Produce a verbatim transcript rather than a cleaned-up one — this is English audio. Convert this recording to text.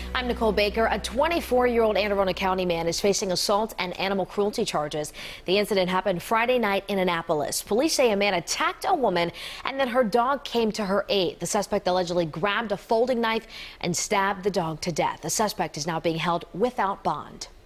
I'm Nicole Baker. A twenty-four-year-old Anne Arundel County man is facing assault and animal cruelty charges. The incident happened Friday night in Annapolis. Police say a man attacked a woman and then her dog came to her aid. The suspect allegedly grabbed a folding knife and stabbed the dog to death. The suspect is now being held without bond.